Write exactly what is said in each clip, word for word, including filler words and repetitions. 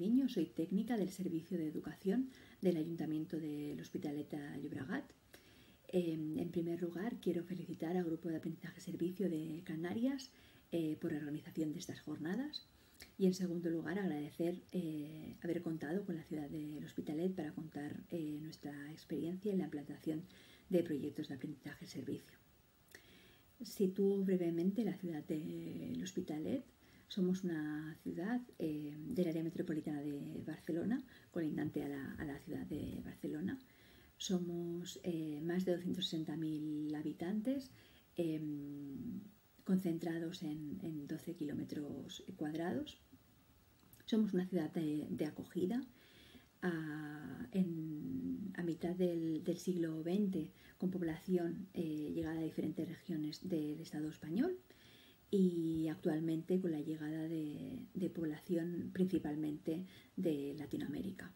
Calviño, soy técnica del Servicio de Educación del Ayuntamiento de l'Hospitalet de Llobregat. Eh, en primer lugar, quiero felicitar al Grupo de Aprendizaje Servicio de Canarias eh, por la organización de estas jornadas y, en segundo lugar, agradecer eh, haber contado con la ciudad de l'Hospitalet para contar eh, nuestra experiencia en la implantación de proyectos de aprendizaje servicio. Sitúo brevemente la ciudad de l'Hospitalet. Somos una ciudad eh, del área metropolitana de Barcelona, colindante a la, a la ciudad de Barcelona. Somos eh, más de doscientos sesenta mil habitantes, eh, concentrados en, en doce kilómetros cuadrados. Somos una ciudad de, de acogida. A, en, a mitad del, del siglo veinte, con población eh, llegada a diferentes regiones del Estado español, y actualmente con la llegada de, de población principalmente de Latinoamérica.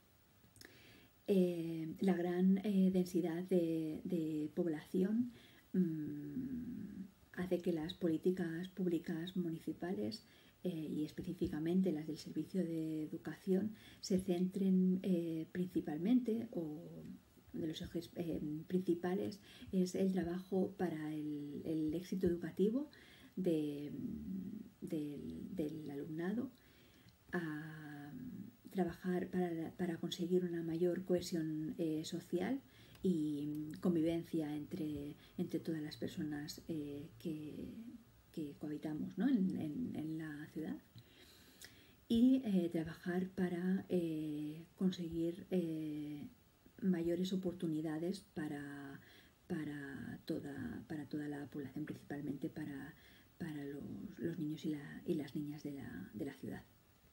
Eh, la gran eh, densidad de, de población mmm, hace que las políticas públicas municipales eh, y específicamente las del Servicio de Educación se centren eh, principalmente, o de los ejes eh, principales es el trabajo para el, el éxito educativo de, de, del alumnado, a trabajar para, para conseguir una mayor cohesión eh, social y convivencia entre, entre todas las personas eh, que, que cohabitamos, ¿no? en, en, en la ciudad, y eh, trabajar para eh, conseguir eh, mayores oportunidades para, para, toda, para toda la población, principalmente para para los, los niños y, la, y las niñas de la, de la ciudad.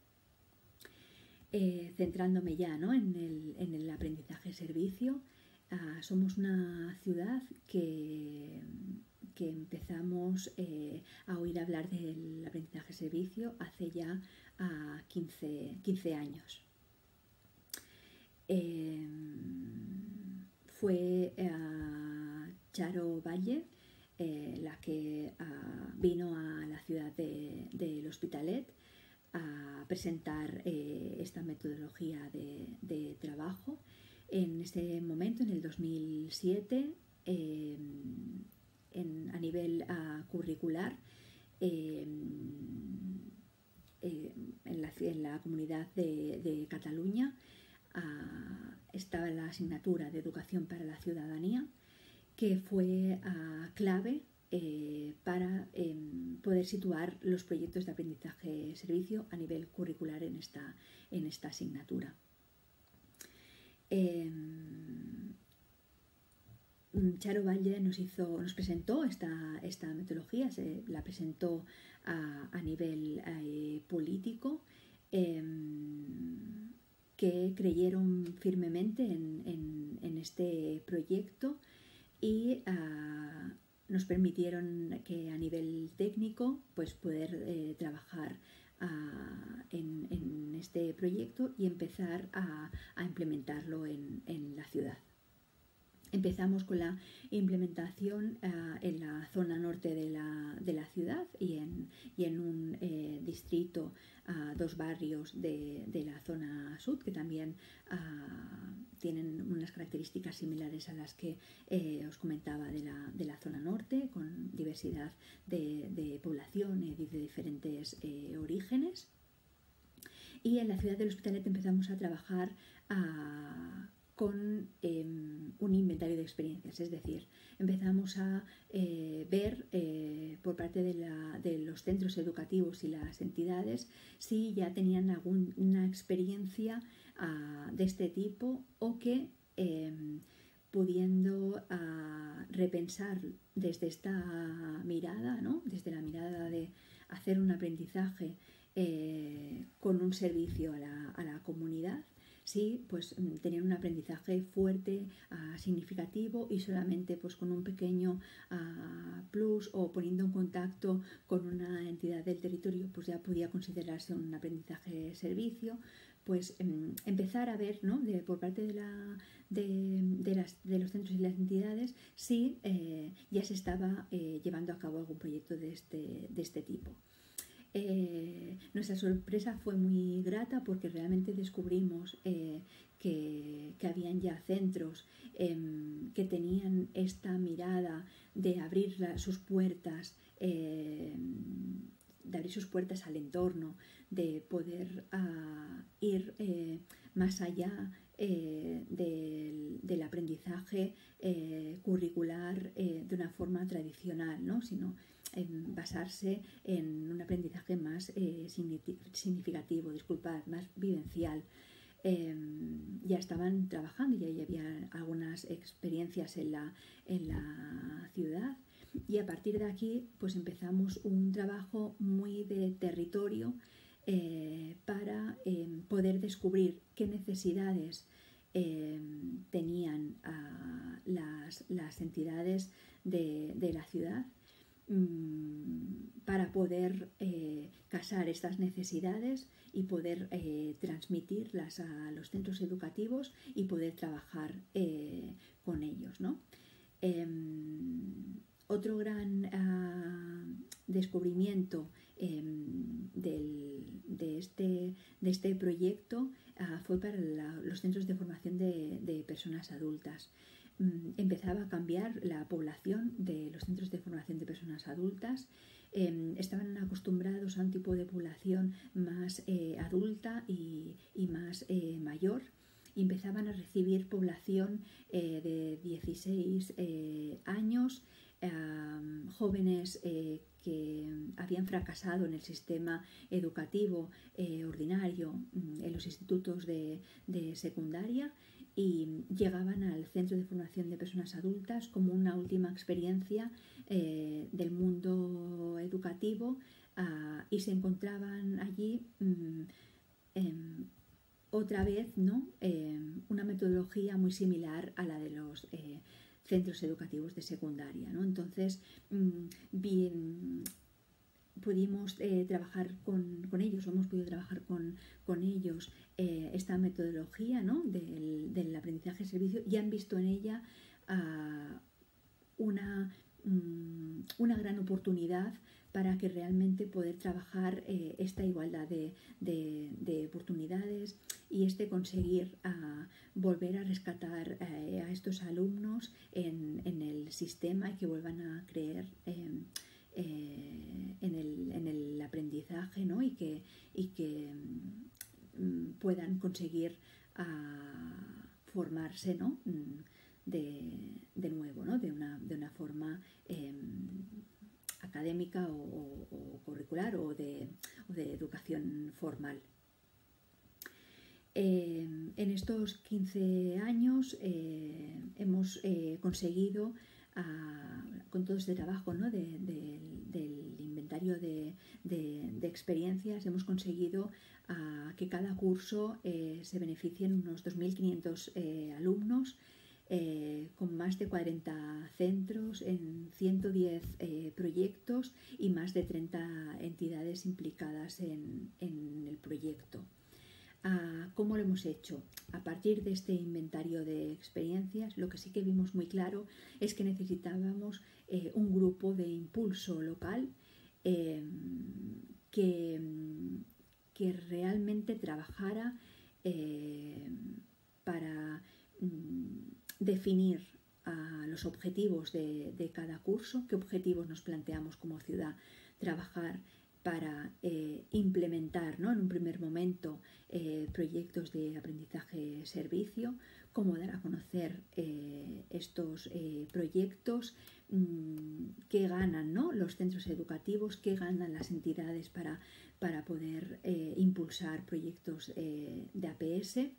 Eh, centrándome ya, ¿no? en, el, en el aprendizaje-servicio, uh, somos una ciudad que, que empezamos eh, a oír hablar del aprendizaje-servicio hace ya uh, quince años. Eh, fue uh, Charo Valle Eh, la que uh, vino a la ciudad de, de l'Hospitalet a presentar eh, esta metodología de, de trabajo. En ese momento, en el dos mil siete, eh, en, a nivel uh, curricular, eh, eh, en, la, en la comunidad de, de Cataluña uh, estaba la asignatura de Educación para la Ciudadanía, que fue uh, clave eh, para eh, poder situar los proyectos de aprendizaje-servicio a nivel curricular en esta, en esta asignatura. Eh, Charo Valle nos, hizo, nos presentó esta, esta metodología, se la presentó a, a nivel eh, político, eh, que creyeron firmemente en, en, en este proyecto y uh, nos permitieron que a nivel técnico pues poder eh, trabajar uh, en, en este proyecto y empezar a, a implementarlo en, en la ciudad. Empezamos con la implementación uh, en la zona norte de la, de la ciudad y en, y en un eh, distrito, uh, dos barrios de, de la zona sur, que también uh, tienen unas características similares a las que eh, os comentaba de la, de la zona norte, con diversidad de, de población y de diferentes eh, orígenes. Y en la ciudad de l'Hospitalet empezamos a trabajar a con eh, un inventario de experiencias, es decir, empezamos a eh, ver eh, por parte de, la, de los centros educativos y las entidades si ya tenían alguna experiencia uh, de este tipo o que eh, pudiendo uh, repensar desde esta mirada, ¿no? Desde la mirada de hacer un aprendizaje eh, con un servicio a la, a la comunidad, sí, pues tenían un aprendizaje fuerte, uh, significativo y solamente pues con un pequeño uh, plus o poniendo en contacto con una entidad del territorio pues ya podía considerarse un aprendizaje servicio. Pues um, empezar a ver, ¿no? de, por parte de, la, de, de, las, de los centros y las entidades si eh, ya se estaba eh, llevando a cabo algún proyecto de este, de este tipo. eh, nuestra sorpresa fue muy grata porque realmente descubrimos eh, que, que habían ya centros eh, que tenían esta mirada de abrir la, sus puertas, eh, de abrir sus puertas al entorno, de poder uh, ir eh, más allá eh, del, del aprendizaje eh, curricular eh, de una forma tradicional, ¿no? Sino en basarse en un aprendizaje más eh, significativo, disculpad, más vivencial. Eh, ya estaban trabajando, ya, ya había algunas experiencias en la, en la ciudad, y a partir de aquí pues empezamos un trabajo muy de territorio eh, para eh, poder descubrir qué necesidades eh, tenían uh, las, las entidades de, de la ciudad, para poder eh, casar estas necesidades y poder eh, transmitirlas a los centros educativos y poder trabajar eh, con ellos, ¿no? Eh, otro gran uh, descubrimiento eh, del, de, este, de este proyecto uh, fue para la, los centros de formación de, de personas adultas. Empezaba a cambiar la población de los centros de formación de personas adultas. Eh, estaban acostumbrados a un tipo de población más eh, adulta y, y más eh, mayor, y empezaban a recibir población eh, de dieciséis eh, años, eh, jóvenes eh, que habían fracasado en el sistema educativo eh, ordinario, en los institutos de, de secundaria, y llegaban al Centro de Formación de Personas Adultas como una última experiencia eh, del mundo educativo, uh, y se encontraban allí um, eh, otra vez, ¿no? eh, una metodología muy similar a la de los eh, centros educativos de secundaria, ¿no? Entonces, um, bien, pudimos eh, trabajar con, con ellos, o hemos podido trabajar con, con ellos eh, esta metodología, ¿no? del, del aprendizaje de servicio, y han visto en ella uh, una, um, una gran oportunidad para que realmente poder trabajar eh, esta igualdad de, de, de oportunidades y este conseguir uh, volver a rescatar uh, a estos alumnos en, en el sistema y que vuelvan a creer eh, Eh, en, el, en el aprendizaje, ¿no? y que, y que mm, puedan conseguir uh, formarse, ¿no? de, de nuevo, ¿no? de, una, de una forma eh, académica o, o, o curricular o de, o de educación formal. Eh, en estos quince años eh, hemos eh, conseguido A, con todo este trabajo, ¿no? de, de, del inventario de, de, de experiencias, hemos conseguido a, que cada curso eh, se beneficien unos dos mil quinientos eh, alumnos eh, con más de cuarenta centros en ciento diez eh, proyectos y más de treinta entidades implicadas en, en el proyecto. Uh, ¿Cómo lo hemos hecho? A partir de este inventario de experiencias, lo que sí que vimos muy claro es que necesitábamos eh, un grupo de impulso local eh, que, que realmente trabajara eh, para mm, definir uh, los objetivos de, de cada curso, qué objetivos nos planteamos como ciudad trabajar para eh, implementar, ¿no? en un primer momento eh, proyectos de aprendizaje-servicio, cómo dar a conocer eh, estos eh, proyectos, mmm, qué ganan, ¿no? los centros educativos, qué ganan las entidades para, para poder eh, impulsar proyectos eh, de A P S.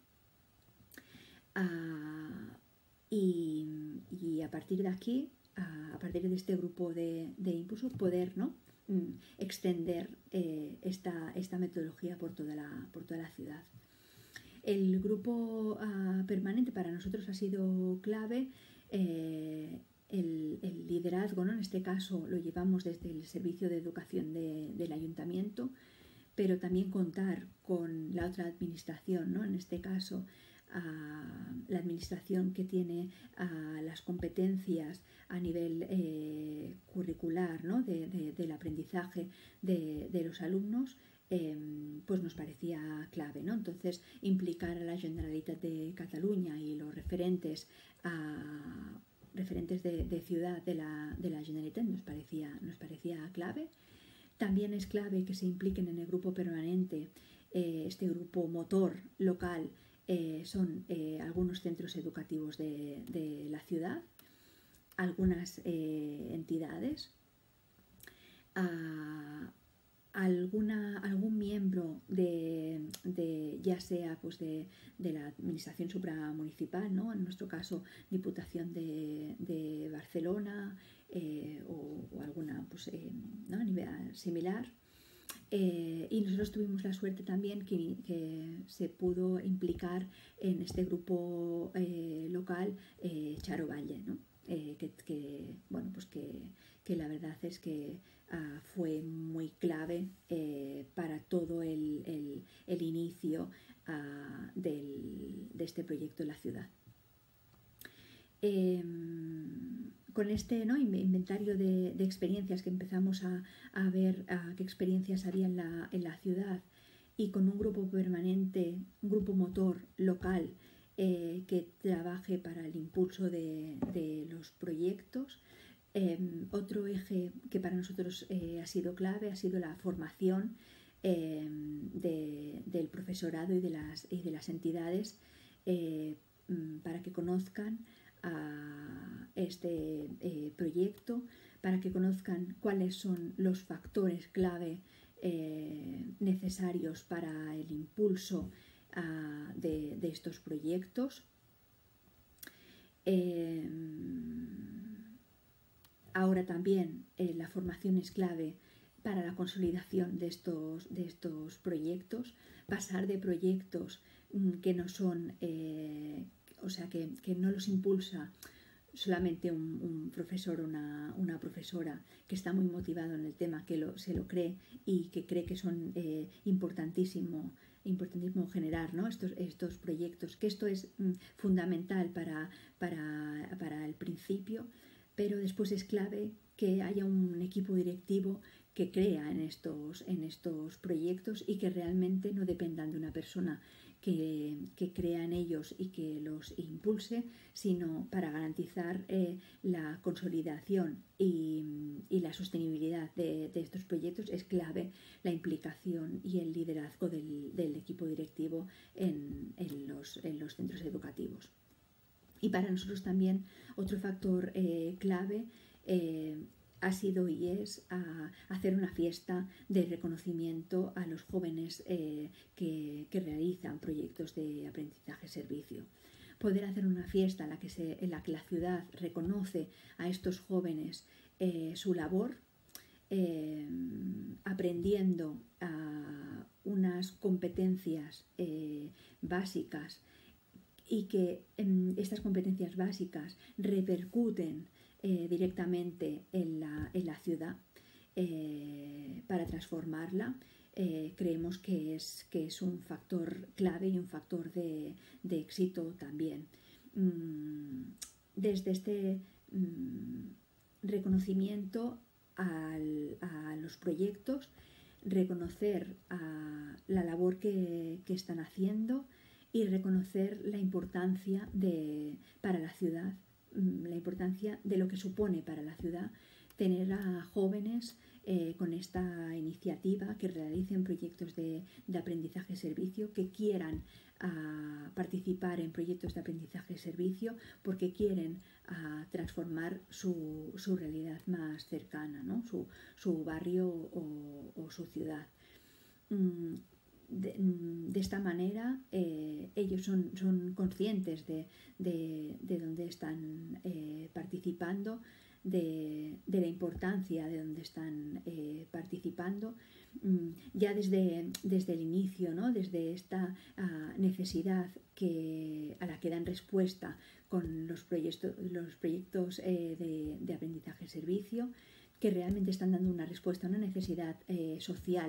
Ah, y, y a partir de aquí, a, a partir de este grupo de, de impulso, poder, ¿no? extender eh, esta, esta metodología por toda la, por toda la ciudad. El grupo uh, permanente para nosotros ha sido clave. Eh, el, el liderazgo, ¿no? en este caso lo llevamos desde el Servicio de Educación de, del Ayuntamiento, pero también contar con la otra administración, ¿no? en este caso la administración que tiene a las competencias a nivel eh, curricular, ¿no? de, de, del aprendizaje de, de los alumnos, eh, pues nos parecía clave, ¿no? Entonces, implicar a la Generalitat de Cataluña y los referentes a referentes de, de ciudad de la, de la Generalitat nos parecía, nos parecía clave. También es clave que se impliquen en el grupo permanente, eh, este grupo motor local, eh, son eh, algunos centros educativos de, de la ciudad, algunas eh, entidades, a, alguna, algún miembro de, de ya sea pues de, de la administración supramunicipal, ¿no? En nuestro caso Diputación de, de Barcelona, eh, o, o alguna pues, eh, ¿no? a nivel similar. Eh, y nosotros tuvimos la suerte también que, que se pudo implicar en este grupo eh, local eh, Charo Valle, ¿no? eh, que, que, bueno, pues que, que la verdad es que uh, fue muy clave eh, para todo el, el, el inicio uh, del, de este proyecto en la ciudad. Eh, con este, ¿no? inventario de, de experiencias que empezamos a, a ver a qué experiencias había en la, en la ciudad, y con un grupo permanente, un grupo motor local eh, que trabaje para el impulso de, de los proyectos. Eh, otro eje que para nosotros eh, ha sido clave ha sido la formación eh, de, del profesorado y de las, y de las entidades eh, para que conozcan a este eh, proyecto, para que conozcan cuáles son los factores clave eh, necesarios para el impulso uh, de, de estos proyectos. Eh, ahora también eh, la formación es clave para la consolidación de estos, de estos proyectos, pasar de proyectos mm, que no son eh, o sea, que, que no los impulsa solamente un, un profesor o una, una profesora que está muy motivado en el tema, que lo, se lo cree y que cree que son eh, importantísimo, importantísimo generar, ¿no? estos, estos proyectos, que esto es mm, fundamental para, para, para el principio, pero después es clave que haya un equipo directivo que crea en estos, en estos proyectos y que realmente no dependan de una persona que, que crea en ellos y que los impulse, sino para garantizar eh, la consolidación y, y la sostenibilidad de, de estos proyectos es clave la implicación y el liderazgo del, del equipo directivo en, en, los, en los centros educativos. Y para nosotros también otro factor eh, clave eh, ha sido y es a hacer una fiesta de reconocimiento a los jóvenes eh, que, que realizan proyectos de aprendizaje-servicio. Poder hacer una fiesta en la que, se, en la, que la ciudad reconoce a estos jóvenes eh, su labor, eh, aprendiendo a unas competencias eh, básicas, y que eh, estas competencias básicas repercuten eh, directamente en la, en la ciudad eh, para transformarla. Eh, creemos que es, que es un factor clave y un factor de, de éxito también. Mm, desde este mm, reconocimiento al, a los proyectos, reconocer a la labor que, que están haciendo y reconocer la importancia de, para la ciudad, la importancia de lo que supone para la ciudad tener a jóvenes eh, con esta iniciativa que realicen proyectos de, de aprendizaje-servicio, que quieran a, participar en proyectos de aprendizaje-servicio porque quieren a, transformar su, su realidad más cercana, ¿no? su, su barrio o, o su ciudad. Mm, De, de esta manera eh, ellos son, son conscientes de, de, de dónde están eh, participando, de, de la importancia de dónde están eh, participando, mm, ya desde, desde el inicio, ¿no? Desde esta uh, necesidad que, a la que dan respuesta con los proyectos, los proyectos eh, de, de aprendizaje-servicio, que realmente están dando una respuesta a una necesidad eh, social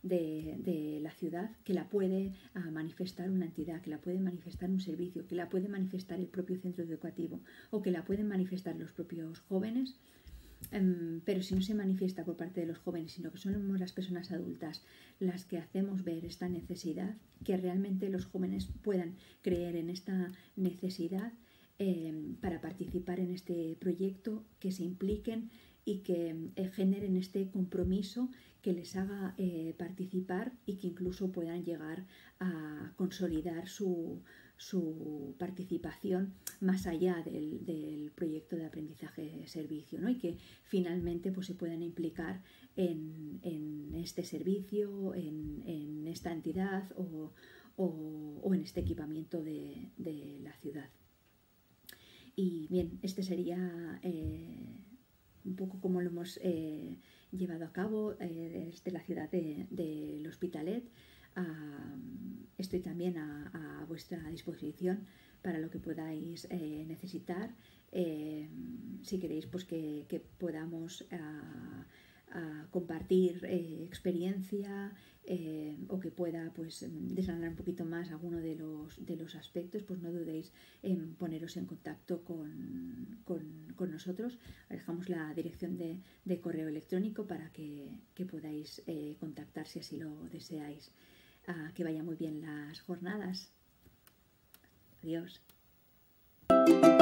de, de la ciudad, que la puede uh, manifestar una entidad, que la puede manifestar un servicio, que la puede manifestar el propio centro educativo o que la pueden manifestar los propios jóvenes. Um, pero si no se manifiesta por parte de los jóvenes, sino que somos las personas adultas las que hacemos ver esta necesidad, que realmente los jóvenes puedan creer en esta necesidad eh, para participar en este proyecto, que se impliquen y que eh, generen este compromiso que les haga eh, participar y que incluso puedan llegar a consolidar su, su participación más allá del, del proyecto de aprendizaje-servicio, ¿no? Y que finalmente pues, se puedan implicar en, en este servicio, en, en esta entidad o, o, o en este equipamiento de, de la ciudad. Y bien, este sería eh, un poco como lo hemos eh, llevado a cabo eh, desde la ciudad de, de L'Hospitalet. Uh, estoy también a, a vuestra disposición para lo que podáis eh, necesitar. Eh, si queréis pues que, que podamos uh, uh, compartir eh, experiencia eh, o que pueda pues desgranar un poquito más alguno de los, de los aspectos, pues no dudéis en poneros en contacto con, con, con nosotros. Dejamos la dirección de, de correo electrónico para que, que podáis eh, contactar si así lo deseáis. Uh, que vayan muy bien las jornadas. Adiós.